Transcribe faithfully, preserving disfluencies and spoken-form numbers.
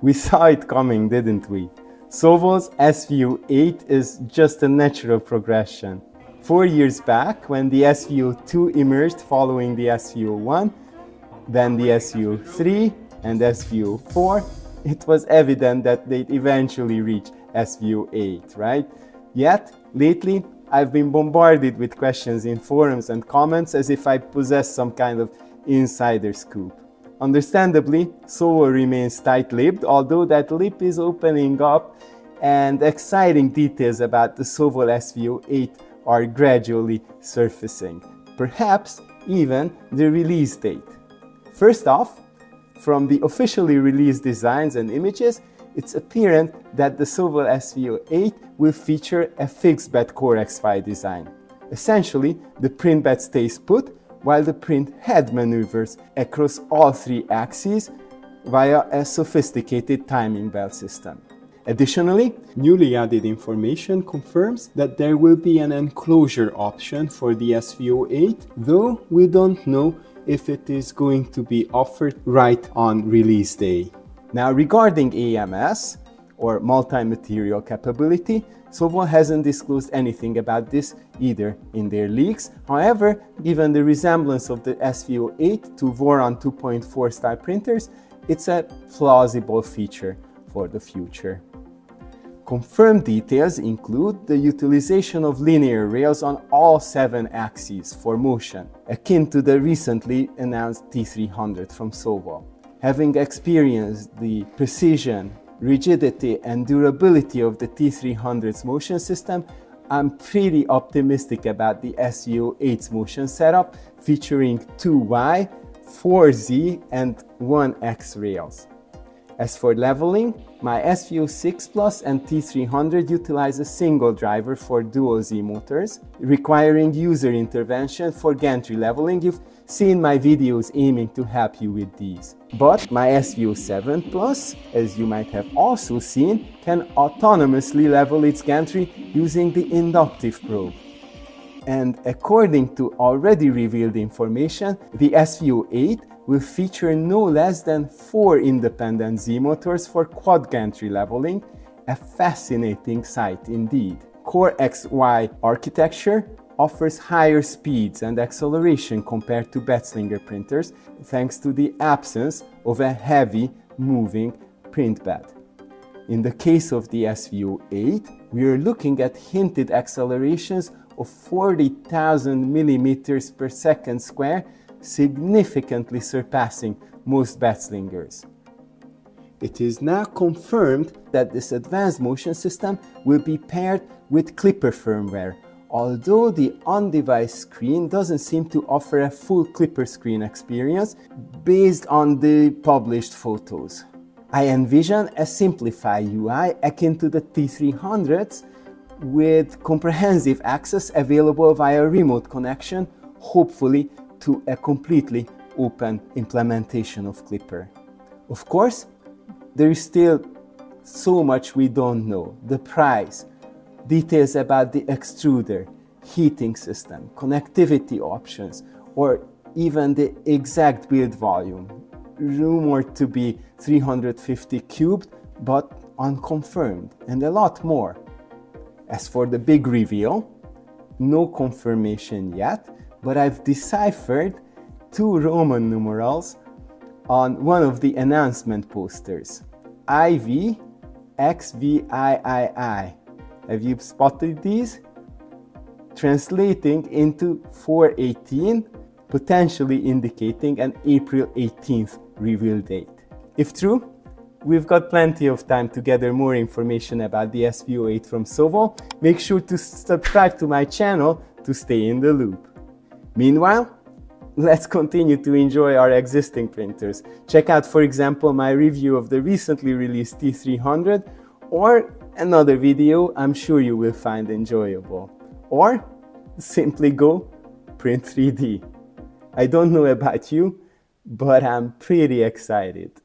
We saw it coming, didn't we? Sovol's S V U eight is just a natural progression. Four years back, when the S V U two emerged following the S V U one, then the S V U three and S V U four, it was evident that they'd eventually reach S V U eight, right? Yet, lately, I've been bombarded with questions in forums and comments as if I possess some kind of insider scoop. Understandably, Sovol remains tight-lipped, although that lip is opening up and exciting details about the Sovol S V U eight are gradually surfacing. Perhaps even the release date. First off, from the officially released designs and images, it's apparent that the Sovol S V U eight will feature a fixed bed Core X five design. Essentially, the print bed stays put while the print head maneuvers across all three axes via a sophisticated timing belt system. Additionally, newly added information confirms that there will be an enclosure option for the S V U eight, though we don't know if it is going to be offered right on release day. Now, regarding A M S, or multi-material capability, Sovol hasn't disclosed anything about this either in their leaks. However, given the resemblance of the S V U eight to Voron two point four style printers, it's a plausible feature for the future. Confirmed details include the utilization of linear rails on all seven axes for motion, akin to the recently announced T three hundred from Sovol. Having experienced the precision, rigidity and durability of the T three hundred's motion system, I'm pretty optimistic about the S V U eight's motion setup featuring two Y, four Z and one X rails. As for leveling, my S V U six Plus and T three hundred utilize a single driver for dual Z motors, requiring user intervention for gantry leveling. You've seen my videos aiming to help you with these. But my S V U seven Plus, as you might have also seen, can autonomously level its gantry using the inductive probe. And according to already revealed information, the S V U eight will feature no less than four independent Z motors for quad gantry leveling, a fascinating sight indeed. Core X Y architecture offers higher speeds and acceleration compared to Betzlinger printers, thanks to the absence of a heavy, moving print bed. In the case of the S V U eight, we are looking at hinted accelerations of forty thousand millimeters per second square, significantly surpassing most Betzlingers. It is now confirmed that this advanced motion system will be paired with Klipper firmware, although the on-device screen doesn't seem to offer a full Klipper screen experience based on the published photos. I envision a simplified U I akin to the T three hundred's with comprehensive access available via remote connection, hopefully to a completely open implementation of Klipper. Of course, there is still so much we don't know. The price, details about the extruder, heating system, connectivity options, or even the exact build volume, rumored to be three hundred fifty cubed, but unconfirmed, and a lot more. As for the big reveal, no confirmation yet, but I've deciphered two Roman numerals on one of the announcement posters. I V X V I I I. Have you spotted these? Translating into four eighteen, potentially indicating an April eighteenth reveal date. If true, we've got plenty of time to gather more information about the S V U eight from Sovol. Make sure to subscribe to my channel to stay in the loop. Meanwhile, let's continue to enjoy our existing printers. Check out, for example, my review of the recently released T three hundred, or another video I'm sure you will find enjoyable. Or simply go print three D. I don't know about you, but I'm pretty excited.